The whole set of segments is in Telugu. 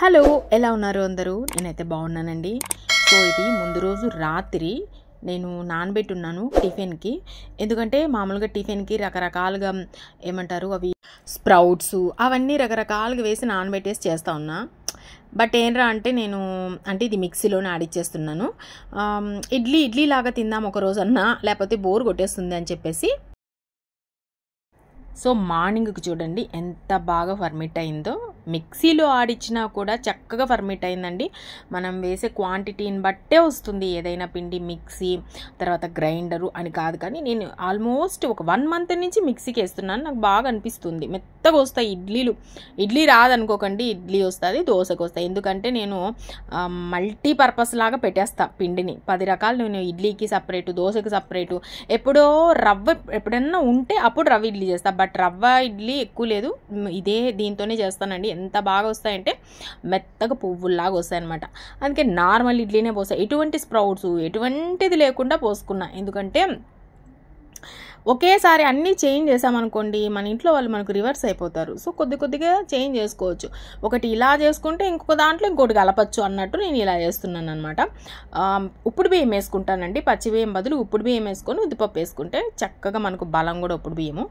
హలో, ఎలా ఉన్నారు అందరూ? నేనైతే బాగున్నానండి. సో ఇది ముందు రోజు రాత్రి నేను నానబెట్టున్నాను టిఫిన్కి. ఎందుకంటే మామూలుగా టిఫిన్కి రకరకాలుగా ఏమంటారు అవి స్ప్రౌట్స్ అవన్నీ రకరకాలుగా వేసి నానబెట్టేసి చేస్తూ ఉన్నా. బట్ ఏంట్రా అంటే నేను ఇది మిక్సీలోనే ఆడిచ్చేస్తున్నాను. ఇడ్లీ లాగా తిందాం ఒక రోజన్నా, లేకపోతే బోర్ కొట్టేస్తుంది అని చెప్పేసి. సో మార్నింగ్కి చూడండి ఎంత బాగా ఫర్మిట్ అయిందో. మిక్సీలో ఆడిచ్చినా కూడా చక్కగా ఫర్మిట్ అయిందండి. మనం వేసే క్వాంటిటీని బట్టే వస్తుంది ఏదైనా పిండి. మిక్సీ తర్వాత గ్రైండరు అని కాదు, కానీ నేను ఆల్మోస్ట్ ఒక 1 మంత్ నుంచి మిక్సీకి వేస్తున్నాను. నాకు బాగా అనిపిస్తుంది, మెత్తగా వస్తాయి ఇడ్లీలు. ఇడ్లీ రాదనుకోకండి, ఇడ్లీ వస్తుంది, దోశకు వస్తాయి. ఎందుకంటే నేను మల్టీపర్పస్ లాగా పెట్టేస్తా పిండిని. 10 రకాలు నేను ఇడ్లీకి సపరేటు, దోశకి సపరేటు. ఎప్పుడన్నా ఉంటే అప్పుడు రవ్వ ఇడ్లీ చేస్తా. బట్ రవ్వ ఇడ్లీ ఎక్కువ లేదు, దీంతోనే చేస్తానండి. ఎంత బాగా వస్తాయంటే మెత్తగా పువ్వుల్లాగా వస్తాయన్నమాట. అందుకే నార్మల్ ఇడ్లీనే పోసా. ఎటువంటి స్ప్రౌట్స్ ఎటువంటిది లేకుండా పోసుకున్నా. ఎందుకంటే ఒకేసారి అన్నీ చేంజ్ చేసామనుకోండి, మన ఇంట్లో వాళ్ళు మనకు రివర్స్ అయిపోతారు. సో కొద్దిగా చేంజ్ చేసుకోవచ్చు. ఒకటి ఇలా చేసుకుంటే ఇంకొక దాంట్లో ఇంకోటి కలపచ్చు అన్నట్టు నేను ఇలా చేస్తున్నాను అనమాట. ఉప్పుడు బియ్యం వేసుకుంటానండి. పచ్చి బియ్యం బదులు ఉప్పుడు బియ్యం వేసుకొని ఉద్దిపప్పు వేసుకుంటే చక్కగా మనకు బలం కూడా ఉప్పుడు బియ్యము.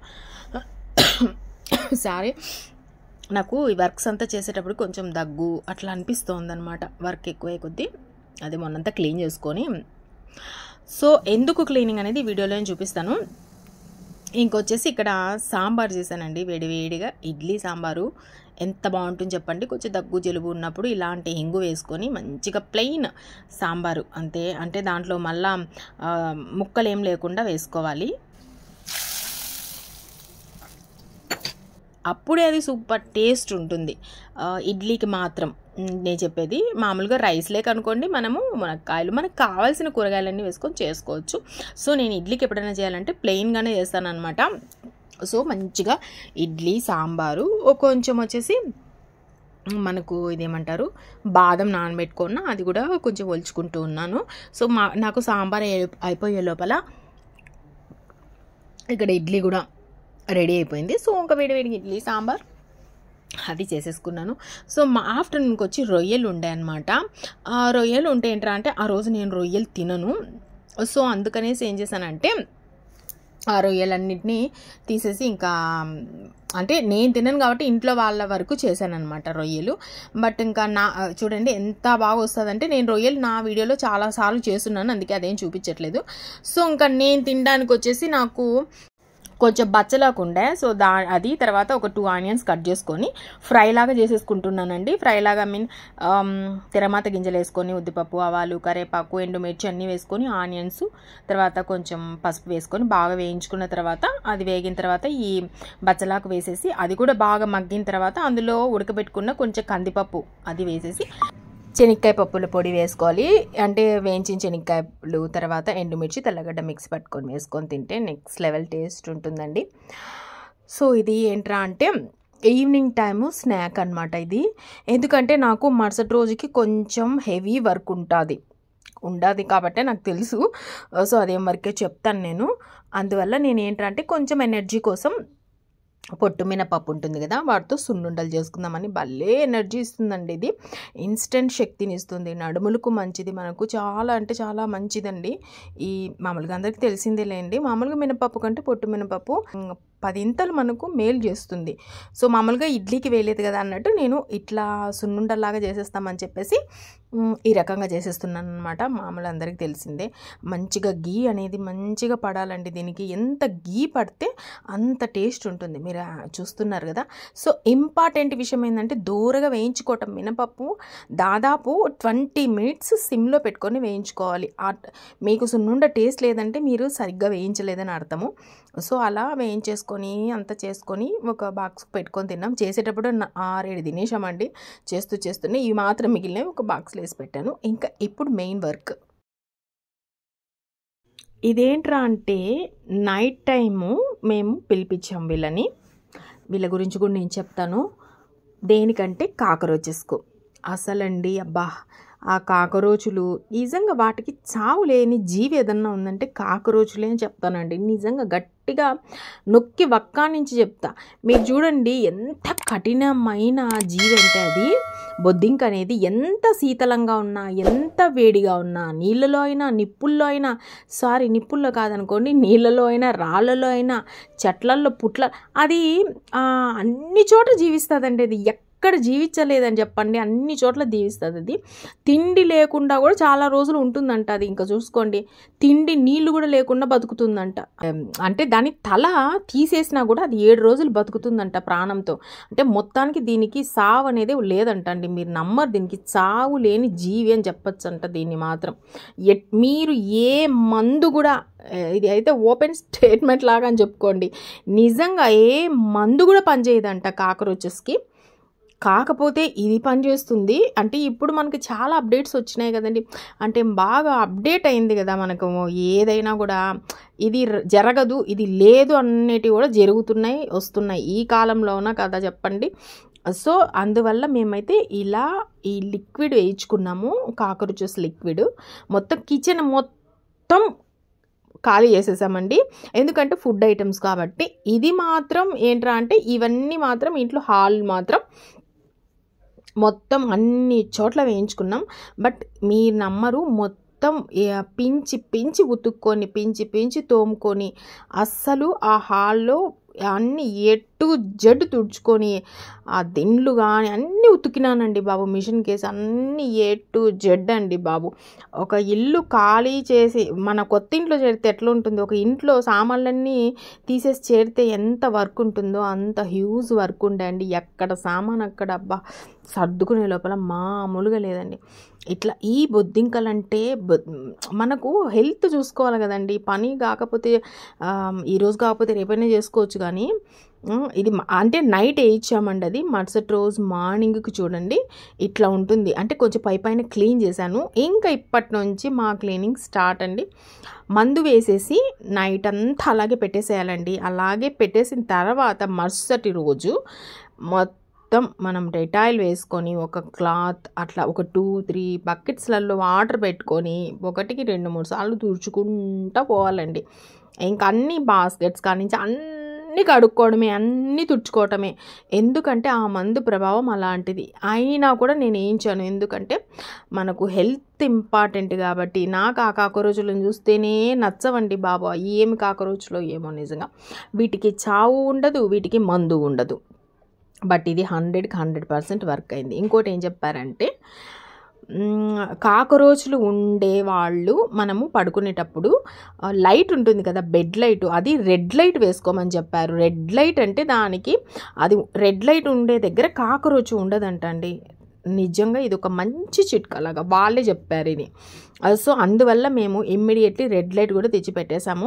సారీ, నాకు ఈ వర్క్స్ అంతా చేసేటప్పుడు కొంచెం దగ్గు అట్లా అనిపిస్తుంది అనమాట. వర్క్ ఎక్కువే కొద్దీ అది మొన్నంతా క్లీన్ చేసుకొని. సో ఎందుకు క్లీనింగ్ అనేది వీడియోలో నేను చూపిస్తాను. ఇంకొచ్చేసి ఇక్కడ సాంబార్ చేశానండి, వేడివేడిగా ఇడ్లీ సాంబారు. ఎంత బాగుంటుంది చెప్పండి. కొంచెం దగ్గు జలుబు ఉన్నప్పుడు ఇలాంటి హింగు వేసుకొని మంచిగా ప్లెయిన్ సాంబారు అంతే. అంటే దాంట్లో మళ్ళా ముక్కలు ఏం లేకుండా వేసుకోవాలి. అప్పుడే అది సూపర్ టేస్ట్ ఉంటుంది. ఇడ్లీకి మాత్రం నేను చెప్పేది. మామూలుగా రైస్ లేక అనుకోండి, మునక్కాయలు మనకు కావాల్సిన కూరగాయలన్నీ వేసుకొని చేసుకోవచ్చు. సో నేను ఇడ్లీకి ఎప్పుడైనా చేయాలంటే ప్లెయిన్గానే చేస్తాను అనమాట. సో మంచిగా ఇడ్లీ సాంబారు, కొంచెం వచ్చేసి మనకు ఇదేమంటారు బాదం నానబెట్టుకున్న అది కూడా కొంచెం ఒలుచుకుంటూ ఉన్నాను. సో నాకు సాంబార్ అయిపోయే లోపల ఇక్కడ ఇడ్లీ కూడా రెడీ అయిపోయింది. సో ఇంకా వేడివేడిగా ఇడ్లీ సాంబార్ అది చేసేసుకున్నాను. సో ఆఫ్టర్నూన్కి వచ్చి రొయ్యలు ఉండే అనమాట. ఆ రొయ్యలు ఉంటే ఏంట్రా అంటే ఆ రోజు నేను రొయ్యలు తినను. సో అందుకనేసి ఏం చేశానంటే ఆ రొయ్యలన్నింటినీ తీసేసి ఇంకా అంటే నేను తినను కాబట్టి ఇంట్లో వాళ్ళ వరకు చేశాను అనమాట రొయ్యలు. బట్ ఇంకా చూడండి ఎంత బాగా వస్తుందంటే, నేను రొయ్యలు నా వీడియోలో చాలాసార్లు చేస్తున్నాను, అందుకే అదేం చూపించట్లేదు. సో ఇంకా నేను తినడానికి వచ్చేసి నాకు కొంచెం బచ్చలాకు ఉండే. సో అది తర్వాత ఒక 2 ఆనియన్స్ కట్ చేసుకొని ఫ్రై లాగా చేసేసుకుంటున్నానండి. ఫ్రై లాగా తిరమాత గింజలు వేసుకొని ఉద్దిపప్పు, ఆవాలు, కరివేపాకు, ఎండుమిర్చి అన్నీ వేసుకొని ఆనియన్స్ తర్వాత కొంచెం పసుపు వేసుకొని బాగా వేయించుకున్న తర్వాత అది వేగిన తర్వాత ఈ బచ్చలాకు వేసేసి అది కూడా బాగా మగ్గిన తర్వాత అందులో ఉడకబెట్టుకున్న కొంచెం కందిపప్పు అది వేసేసి శనక్కాయ పప్పుల పొడి వేసుకోవాలి. అంటే వేయించిన శనక్కాయలు తర్వాత ఎండుమిర్చి, తెల్లగడ్డ మిక్స్ పట్టుకొని వేసుకొని తింటే నెక్స్ట్ లెవెల్ టేస్ట్ ఉంటుందండి. సో ఇది ఏంట్రా అంటే ఈవినింగ్ టైము స్నాక్ అనమాట ఇది. ఎందుకంటే నాకు మరుసటి రోజుకి కొంచెం హెవీ వర్క్ ఉండదు కాబట్టి నాకు తెలుసు. సో అదేం వర్కే చెప్తాను నేను. అందువల్ల నేను ఏంటంటే కొంచెం ఎనర్జీ కోసం పొట్టు మినపప్పు ఉంటుంది కదా, వాటితో సున్నుండలు చేసుకుందామని. భలే ఎనర్జీ ఇస్తుందండి ఇది. ఇన్స్టెంట్ శక్తిని ఇస్తుంది, నడుములకు మంచిది, మనకు చాలా అంటే చాలా మంచిదండి. ఈ మామూలుగా అందరికీ తెలిసిందే లేండి, మామూలుగా మినపప్పు కంటే పొట్టు మినపప్పు 10 ఇంతలు మనకు మేలు చేస్తుంది. సో మామూలుగా ఇడ్లీకి వేయలేదు కదా అన్నట్టు నేను ఇట్లా సున్నుండలాగా చేసేస్తామని చెప్పేసి ఈ రకంగా చేసేస్తున్నాను అనమాట. మామూలు అందరికీ తెలిసిందే. మంచిగా గీ అనేది మంచిగా పడాలండి దీనికి. ఎంత గీ పడితే అంత టేస్ట్ ఉంటుంది, మీరు చూస్తున్నారు కదా. సో ఇంపార్టెంట్ విషయం ఏంటంటే దూరగా వేయించుకోవటం. మినపప్పు దాదాపు 20 మినిట్స్ సిమ్లో పెట్టుకొని వేయించుకోవాలి. మీకు సున్నుండ టేస్ట్ లేదంటే మీరు సరిగ్గా వేయించలేదని అర్థము. సో అలా వేయించేసుకొని అంతా చేసుకొని ఒక బాక్స్ పెట్టుకొని తిన్నాం. చేసేటప్పుడు 6-7 తినేసామండి. చేస్తూనే ఇవి మాత్రం మిగిలినవి ఒక బాక్స్లో వేసి పెట్టాను. ఇంకా ఇప్పుడు మెయిన్ వర్క్ ఇదేంట్రా అంటే నైట్ టైము మేము పిలిపించాం వీళ్ళ గురించి కూడా నేను చెప్తాను. దేనికంటే కాకరోచెస్కు అసలండి అబ్బా ఆ కాకరోచులు నిజంగా వాటికి చావు లేని జీవి ఏదన్నా ఉందంటే కాకరోచులే అని చెప్తానండి. నిజంగా గట్టిగా నొక్కి వక్కా నుంచి చెప్తా. మీరు చూడండి ఎంత కఠినమైన జీవి అంటే అది. బొద్దింక అనేది ఎంత శీతలంగా ఉన్నా, ఎంత వేడిగా ఉన్నా, నీళ్ళలో అయినా, నిప్పుల్లో అయినా, నిప్పుల్లో కాదనుకోండి, నీళ్ళలో అయినా, రాళ్ళలో అయినా, చెట్లల్లో, అది అన్ని చోట్ల జీవిస్తుందండి. అది ఎక్కడ జీవించలేదని చెప్పండి, అన్ని చోట్ల జీవిస్తుంది. అది తిండి లేకుండా కూడా చాలా రోజులు ఉంటుందంట. అది ఇంకా చూసుకోండి, తిండి నీళ్ళు కూడా లేకుండా బతుకుతుందంట. అంటే దాని తల తీసేసినా కూడా అది 7 రోజులు బతుకుతుందంట ప్రాణంతో. అంటే మొత్తానికి దీనికి సావు అనేది లేదంట అండి. మీరు నమ్మరు, దీనికి సావు లేని జీవి అని చెప్పచ్చు అంట దీన్ని మాత్రం. మీరు ఏ మందు కూడా, ఇది అయితే ఓపెన్ స్టేట్మెంట్ లాగా అని చెప్పుకోండి, నిజంగా ఏ మందు కూడా పనిచేయదంట కాక్రోచెస్కి. కాకపోతే ఇది పనిచేస్తుంది. అంటే ఇప్పుడు మనకి చాలా అప్డేట్స్ వచ్చినాయి కదండి, అంటే బాగా అప్డేట్ అయింది కదా మనకు. ఏదైనా కూడా ఇది జరగదు, ఇది లేదు అనేటివి కూడా జరుగుతున్నాయి, వస్తున్నాయి ఈ కాలంలోన కదా చెప్పండి. సో అందువల్ల మేమైతే ఇలా ఈ లిక్విడ్ వేయించుకున్నాము, కాక్రోచెస్ లిక్విడ్. మొత్తం కిచెన్ మొత్తం ఖాళీ చేసేసామండి, ఎందుకంటే ఫుడ్ ఐటమ్స్ కాబట్టి. ఇది మాత్రం ఏంట్రా అంటే, ఇవన్నీ మాత్రం ఇంట్లో హాల్ మాత్రం మొత్తం అన్ని చోట్ల వేయించుకున్నాం. బట్ మీరు నమ్మరు, మొత్తం పించి ఉతుక్కొని, పించి తోముకొని, అస్సలు ఆ హాల్లో అన్ని ఎటు జడ్డు తుడుచుకొని, ఆ దిండ్లు కానీ అన్నీ ఉతికినానండి బాబు, మిషన్ కేసు అన్నీ ఎటు జడ్డు అండి బాబు. ఒక ఇల్లు ఖాళీ చేసి మన కొత్త ఇంట్లో చేరితే ఎట్లా ఉంటుంది, ఒక ఇంట్లో సామాన్లన్నీ తీసేసి చేరితే ఎంత వర్క్ ఉంటుందో అంత హ్యూజ్ వర్క్ ఉండే అండి. ఎక్కడ సామాన్ అక్కడ అబ్బా సర్దుకునే లోపల మామూలుగా లేదండి. ఇట్లా ఈ బొద్దింకలంటే మనకు హెల్త్ చూసుకోవాలి కదండి. పని కాకపోతే ఈరోజు కాకపోతే రేపైనా చేసుకోవచ్చు, కానీ ఇది అంటే నైట్ వేయించామండి. అది మరుసటి రోజు మార్నింగ్కి చూడండి ఇట్లా ఉంటుంది. అంటే కొంచెం పైన క్లీన్ చేశాను. ఇంకా ఇప్పటి నుంచి మా క్లీనింగ్ స్టార్ట్ అండి. మందు వేసేసి నైట్ అంతా అలాగే పెట్టేసేయాలండి. అలాగే పెట్టేసిన తర్వాత మరుసటి రోజు మొత్తం మనం డెటాయిల్ వేసుకొని, ఒక క్లాత్ అట్లా ఒక 2-3 బకెట్స్లలో వాటర్ పెట్టుకొని, ఒకటికి 2-3 సార్లు తుడుచుకుంటూ పోవాలండి. ఇంకా అన్ని బాస్కెట్స్ కానించి అన్నీ కడుక్కోవడమే, అన్నీ తుడుచుకోవటమే. ఎందుకంటే ఆ మందు ప్రభావం అలాంటిది. అయినా కూడా నేను వేయించాను, ఎందుకంటే మనకు హెల్త్ ఇంపార్టెంట్ కాబట్టి. నాకు ఆ కాకరోచులను చూస్తేనే నచ్చవండి బాబు. ఏమి కాకరోచులో ఏమో నిజంగా. వీటికి చావు ఉండదు, వీటికి మందు ఉండదు. బట్ ఇది 100% వర్క్ అయింది. ఇంకోటి ఏం చెప్పారంటే, కాకరోచులు ఉండేవాళ్ళు మనము పడుకునేటప్పుడు లైట్ ఉంటుంది కదా, బెడ్ లైట్, అది రెడ్ లైట్ వేసుకోమని చెప్పారు. రెడ్ లైట్ అంటే దానికి, అది రెడ్ లైట్ ఉండే దగ్గర కాకరోచు ఉండదంట అండి. నిజంగా ఇది ఒక మంచి చిట్కాలాగా వాళ్ళే చెప్పారు ఇది. సో అందువల్ల మేము ఇమ్మీడియట్లీ రెడ్ లైట్ కూడా తెచ్చి పెట్టేశాము.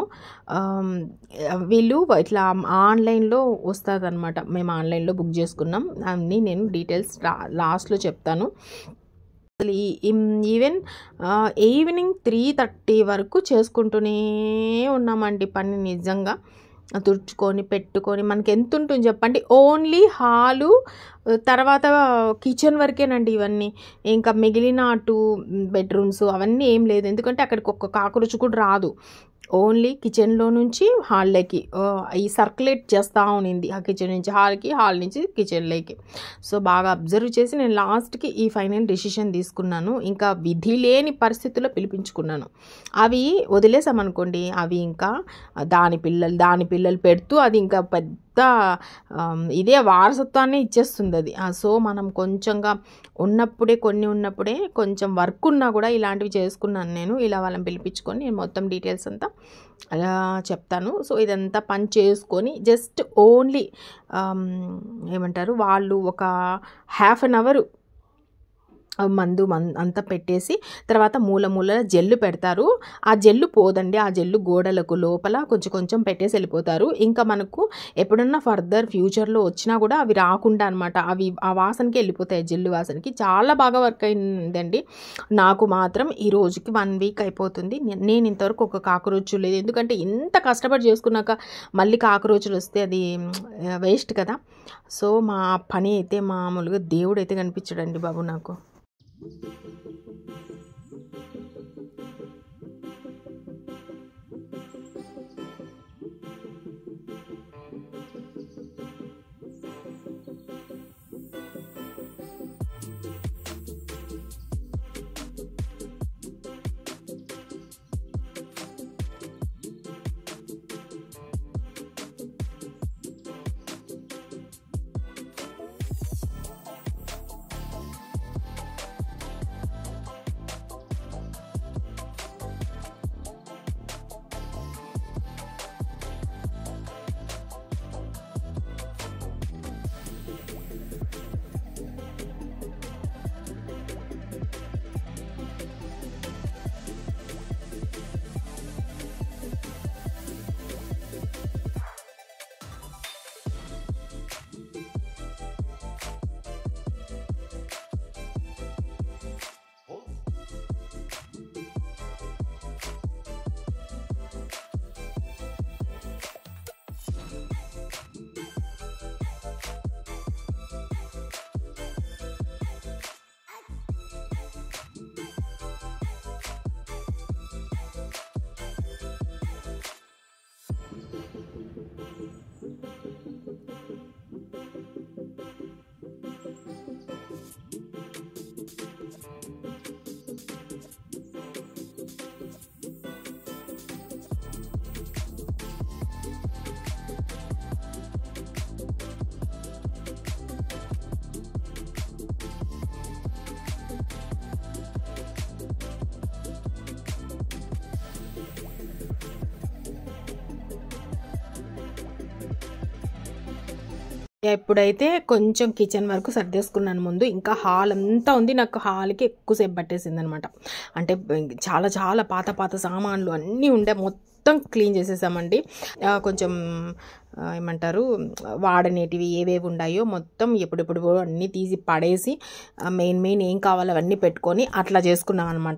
వీళ్ళు ఇట్లా ఆన్లైన్లో వస్తుంది అనమాట, మేము ఆన్లైన్లో బుక్ చేసుకున్నాం. అన్నీ నేను డీటెయిల్స్ లాస్ట్లో చెప్తాను. ఈవెన్ ఈవినింగ్ 3:30 వరకు చేసుకుంటూనే ఉన్నామండి పని. నిజంగా తుడుచుకొని పెట్టుకొని మనకి ఎంత ఉంటుంది చెప్పండి. ఓన్లీ హాలు తర్వాత కిచెన్ వరకేనండి ఇవన్నీ. ఇంకా మిగిలిన 2 బెడ్రూమ్స్ అవన్నీ ఏం లేదు, ఎందుకంటే అక్కడికి ఒక్క కాకరోచు కూడా రాదు. ఓన్లీ కిచెన్లో నుంచి హాల్లోకి ఈ సర్క్యులేట్ చేస్తూ ఉన్నింది, ఆ కిచెన్ నుంచి హాల్కి, హాల్ నుంచి కిచెన్లోకి. సో బాగా అబ్జర్వ్ చేసి నేను లాస్ట్కి ఈ ఫైనల్ డెసిషన్ తీసుకున్నాను. ఇంకా విధి లేని పరిస్థితుల్లో పిలిపించుకున్నాను. అవి వదిలేసామనుకోండి, అవి ఇంకా దాని పిల్లలు పెడుతూ అది ఇంకా పెద్ద ఇదే వారసత్వాన్ని ఇచ్చేస్తుంది అది. సో మనం కొంచెంగా ఉన్నప్పుడే కొంచెం వర్క్ ఉన్నా కూడా ఇలాంటివి చేసుకున్నాను నేను. ఇలా వాళ్ళని పిలిపించుకొని నేను మొత్తం డీటెయిల్స్ అంతా అలా చెప్తాను. సో ఇదంతా పని చేసుకొని జస్ట్ ఓన్లీ ఏమంటారు, వాళ్ళు ఒక 1/2 అవర్ మందు అంతా పెట్టేసి తర్వాత మూల జెల్లు పెడతారు. ఆ జెల్లు పోదండి, ఆ జెల్లు గోడలకు లోపల కొంచెం పెట్టేసి వెళ్ళిపోతారు. ఇంకా మనకు ఎప్పుడన్నా ఫర్దర్ ఫ్యూచర్లో వచ్చినా కూడా అవి రాకుండా అనమాట, అవి ఆ వాసనకి వెళ్ళిపోతాయి, జెల్లు వాసనకి. చాలా బాగా వర్క్ అయిందండి. నాకు మాత్రం ఈ రోజుకి 1 వీక్ అయిపోతుంది. నేను ఇంతవరకు ఒక కాకరోచు లేదు, ఎందుకంటే ఇంత కష్టపడి చేసుకున్నాక మళ్ళీ కాకరోచులు వస్తే అది వేస్ట్ కదా. సో మా పని అయితే మామూలుగా దేవుడైతే కనిపించడండి బాబు నాకు. ఎప్పుడైతే కొంచెం కిచెన్ వరకు సర్దేసుకున్నాను ముందు, ఇంకా హాల్ అంతా ఉంది. నాకు హాల్కి ఎక్కువసేపు పట్టేసింది అనమాట. అంటే చాలా చాలా పాత పాత సామాన్లు అన్నీ ఉండే, మొత్తం క్లీన్ చేసేసామండి. కొంచెం ఏమంటారు, వాడనేటివి ఏవేవి ఉన్నాయో మొత్తం ఎప్పుడెప్పుడు అన్నీ తీసి పడేసి మెయిన్ ఏం కావాలో అవన్నీ పెట్టుకొని అట్లా చేసుకున్నాం అనమాట.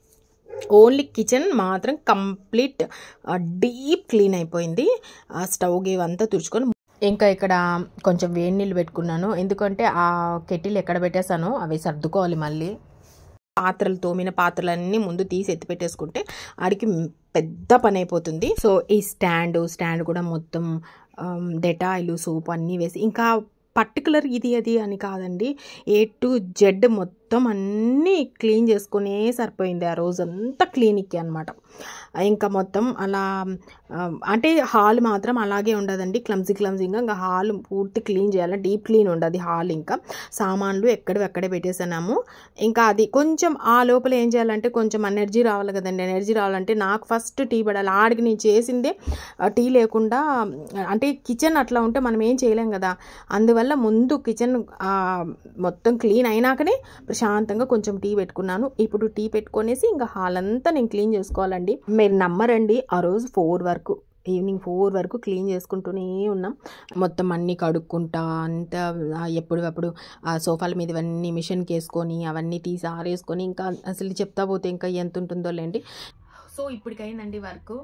ఓన్లీ కిచెన్ మాత్రం కంప్లీట్ డీప్ క్లీన్ అయిపోయింది. స్టవ్ గేవ్ అంతా తుడుచుకొని, ఇంకా ఇక్కడ కొంచెం వేడి నీళ్ళు పెట్టుకున్నాను. ఎందుకంటే ఆ కెటిల్ ఎక్కడ పెట్టేసానో అవి సర్దుకోవాలి. మళ్ళీ పాత్రలు, తోమిన పాత్రలన్నీ ముందు తీసి ఎత్తి పెట్టేసుకుంటే ఆడికి పెద్ద పని అయిపోతుంది. సో ఈ స్టాండ్ కూడా మొత్తం డెటాయిల్, సోప్ అన్నీ వేసి, ఇంకా పర్టికులర్ ఇది అది అని కాదండి, A to Z మొత్తం అన్నీ క్లీన్ చేసుకునే సరిపోయింది. ఆ రోజంతా క్లీనిక్కి అనమాట. ఇంకా మొత్తం అలా అంటే హాల్ మాత్రం అలాగే ఉండదండి, క్లమ్జీగా. ఇంకా హాల్ పూర్తి క్లీన్ చేయాలి, డీప్ క్లీన్ ఉండదు హాల్. ఇంకా సామాన్లు ఎక్కడే పెట్టేసాము. ఇంకా అది కొంచెం ఆ లోపల ఏం చేయాలంటే కొంచెం ఎనర్జీ రావాలి కదండి. ఎనర్జీ రావాలంటే నాకు ఫస్ట్ టీ పడాలి. ఆడికి నేను చేసిందే టీ లేకుండా, అంటే కిచెన్ అట్లా ఉంటే మనం ఏం చేయలేం కదా. అందువల్ల ముందు కిచెన్ మొత్తం క్లీన్ అయినాకనే ప్రశాంతంగా కొంచెం టీ పెట్టుకున్నాను. ఇప్పుడు టీ పెట్టుకొనేసి ఇంకా హాల్ అంతా నేను క్లీన్ చేసుకోవాలండి. మీరు నమ్మరండి, ఆ రోజు ఈవినింగ్ 4 వరకు క్లీన్ చేసుకుంటూనే ఉన్నాం. మొత్తం అన్నీ కడుక్కుంటా అంతా ఎప్పుడప్పుడు ఆ సోఫాల మీద ఇవన్నీ మిషన్కి వేసుకొని అవన్నీ తీసి ఆరేసుకొని, ఇంకా అసలు చెప్తా పోతే ఇంకా ఎంత ఉంటుందో లేండి. సో ఇప్పటికైందండి వర్క్.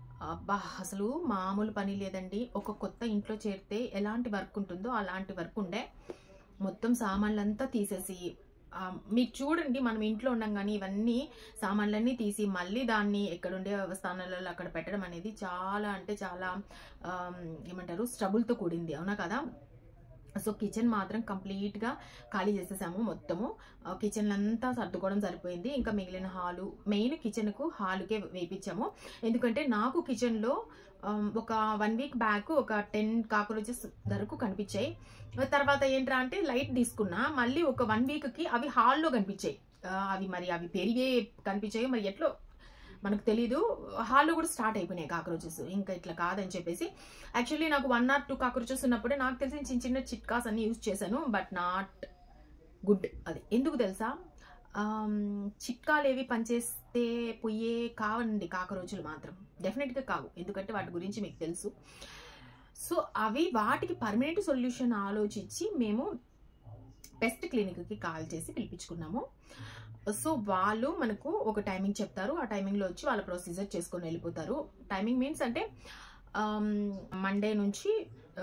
అసలు మామూలు పని లేదండి. ఒక కొత్త ఇంట్లో చేరితే ఎలాంటి వర్క్ ఉంటుందో అలాంటి వర్క్ ఉండే. మొత్తం సామాన్లంతా తీసేసి, మీరు చూడండి, మనం ఇంట్లో ఉండం కానీ ఇవన్నీ సామాన్లన్నీ తీసి మళ్ళీ దాన్ని ఎక్కడుండే స్థానాలలో అక్కడ పెట్టడం అనేది చాలా అంటే చాలా ఏమంటారు, స్ట్రగుల్తో కూడింది, అవునా కదా. సో కిచెన్ మాత్రం కంప్లీట్గా ఖాళీ చేసేసాము. మొత్తము కిచెన్ అంతా సర్దుకోవడం సరిపోయింది. ఇంకా మిగిలిన హాలు, మెయిన్ కిచెన్కు హాలుకే వేయించాము. ఎందుకంటే నాకు కిచెన్లో ఒక 1 వీక్ బ్యాక్ ఒక 10 కాక్రోచెస్ వరకు కనిపించాయి. తర్వాత ఏంట్రా అంటే లైట్ తీసుకున్నా, మళ్ళీ ఒక 1 వీక్కి అవి హాల్లో కనిపించాయి. అవి పెరిగే కనిపించాయి, మరి ఎట్లో మనకు తెలీదు. హాల్లో కూడా స్టార్ట్ అయిపోయినాయి కాక్రోచెస్. ఇంకా ఇట్లా కాదని చెప్పేసి, యాక్చువల్లీ నాకు 1 or 2 కాక్రోచెస్ ఉన్నప్పుడే నాకు తెలిసి చిన్న చిట్కాస్ అన్ని యూజ్ చేశాను. But not good. అది ఎందుకు తెలుసా, చిట్కాలు ఏవి పనిచేస్తే పోయే కావండి కాక్రోచులు మాత్రం, డెఫినెట్గా కావు. ఎందుకంటే వాటి గురించి మీకు తెలుసు. సో వాటికి పర్మనెంట్ సొల్యూషన్ ఆలోచించి మేము పెస్ట్ క్లినిక్కి కాల్ చేసి పిలిపించుకున్నాము. సో వాళ్ళు మనకు ఒక టైమింగ్ చెప్తారు, ఆ టైమింగ్లో వచ్చి వాళ్ళ ప్రొసీజర్ చేసుకొని వెళ్ళిపోతారు. టైమింగ్ మీన్స్ అంటే మండే నుంచి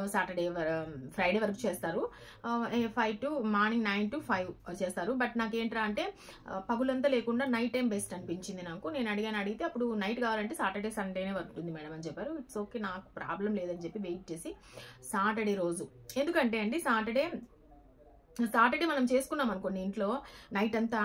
ఫ్రైడే వరకు చేస్తారు. 5 to మార్నింగ్ 9 to 5 చేస్తారు. బట్ నాకేంట్రా అంటే పగులంతా లేకుండా నైట్ టైం బెస్ట్ అనిపించింది నాకు. నేను అడిగితే అప్పుడు నైట్ కావాలంటే సాటర్డే సండేనే ఉంటుంది మేడం అని చెప్పారు. ఇట్స్ ఓకే, నాకు ప్రాబ్లం లేదని చెప్పి వెయిట్ చేసి సాటర్డే రోజు, ఎందుకంటే అండి సాటర్డే మనం చేసుకున్నాం అనుకోండి ఇంట్లో నైట్ అంతా,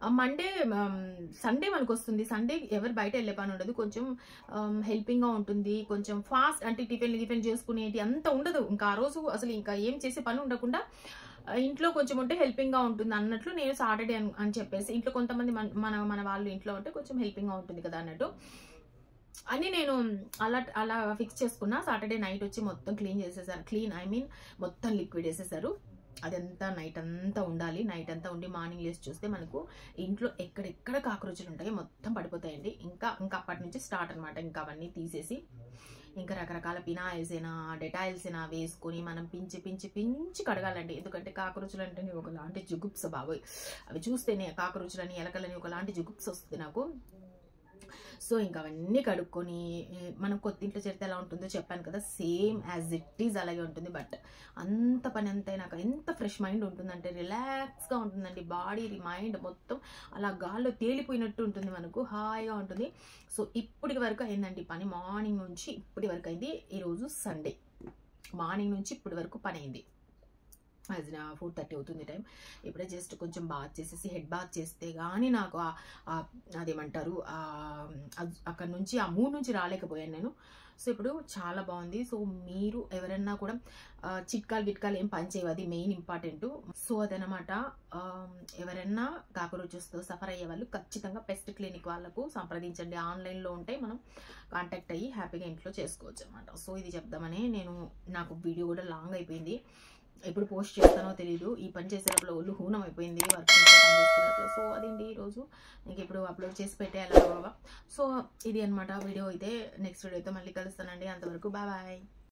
సండే మనకు వస్తుంది. సండే ఎవరు బయట వెళ్ళే పని ఉండదు, కొంచెం హెల్పింగ్గా ఉంటుంది, కొంచెం ఫాస్ట్ అంటే టిఫిన్ చేసుకునేది అంత ఉండదు. ఇంకా ఆ రోజు అసలు ఇంకా ఏం చేసే పని ఉండకుండా ఇంట్లో కొంచెం ఉంటే హెల్పింగ్గా ఉంటుంది అన్నట్లు నేను సాటర్డే అని చెప్పేసి, ఇంట్లో కొంతమంది మన వాళ్ళు ఇంట్లో ఉంటే కొంచెం హెల్పింగ్గా ఉంటుంది కదా అన్నట్టు అని నేను అలా ఫిక్స్ చేసుకున్నా. సాటర్డే నైట్ వచ్చి మొత్తం క్లీన్ చేసేసారు. మొత్తం లిక్విడ్ వేసేసారు. అదంతా నైట్ అంతా ఉండాలి. నైట్ అంతా ఉండి మార్నింగ్ లేసి చూస్తే మనకు ఇంట్లో ఎక్కడెక్కడ కాక్రోచులు ఉంటాయో మొత్తం పడిపోతాయండి. ఇంకా అప్పటి నుంచి స్టార్ట్ అనమాట. ఇంకా అవన్నీ తీసేసి ఇంకా రకరకాల పినాయిల్స్ అయినా డెటాయిల్స్ అయినా వేసుకొని మనం పించి కడగాలండి. ఎందుకంటే కాక్రోచులు అంటేనే ఒకలాంటి జుగుప్స బాబోయ్, అవి చూస్తేనే కాక్రోచులని ఎలకలని ఒకలాంటి జుగుప్స వస్తుంది నాకు. సో ఇంకా అవన్నీ కడుక్కొని, మనం కొత్త ఇంట్లో చేరితే ఎలా ఉంటుందో చెప్పాను కదా, సేమ్ యాజ్ ఇట్ ఈజ్ అలాగే ఉంటుంది. బట్ అంత పని అంతా నాకు ఎంత ఫ్రెష్ మైండ్ ఉంటుందంటే రిలాక్స్గా ఉంటుందండి. బాడీ మైండ్ మొత్తం అలా గాల్లో తేలిపోయినట్టు ఉంటుంది, మనకు హాయిగా ఉంటుంది. సో ఇప్పటి వరకు అయిందండి పని, మార్నింగ్ నుంచి ఇప్పటి వరకు అయింది. ఈరోజు సండే, మార్నింగ్ నుంచి ఇప్పటి వరకు పని అయింది. అది 4:30 అవుతుంది టైం. ఇప్పుడే జస్ట్ కొంచెం బాత్ చేసేసి, హెడ్ బాత్ చేస్తే కానీ నాకు అదేమంటారు అక్కడ నుంచి ఆ మూడ్ నుంచి రాలేకపోయాను నేను. సో ఇప్పుడు చాలా బాగుంది. సో మీరు ఎవరన్నా కూడా చిట్కాలు ఏం పని చేయవు, అది మెయిన్ ఇంపార్టెంట్. సో అదనమాట, ఎవరన్నా కాక్రోచెస్తో సఫర్ అయ్యే వాళ్ళు ఖచ్చితంగా పెస్ట్ క్లినిక్ వాళ్ళకు సంప్రదించండి. ఆన్లైన్లో ఉంటాయి, మనం కాంటాక్ట్ అయ్యి హ్యాపీగా ఇంట్లో చేసుకోవచ్చు అనమాట. సో ఇది చెప్దామని నాకు వీడియో కూడా లాంగ్ అయిపోయింది. ఎప్పుడు పోస్ట్ చేస్తానో తెలీదు. ఈ పని చేసేటప్పుడు ఒళ్ళు హూనం అయిపోయింది వర్క్ పని చేసుకున్నప్పుడు. సో అదేంటి ఈరోజు ఇంక ఇప్పుడు అప్లోడ్ చేసి పెట్టేయాలి బాబా. సో ఇది అనమాట వీడియో అయితే. నెక్స్ట్ వీడియో అయితే మళ్ళీ కలుస్తానండి. అంతవరకు బాయ్.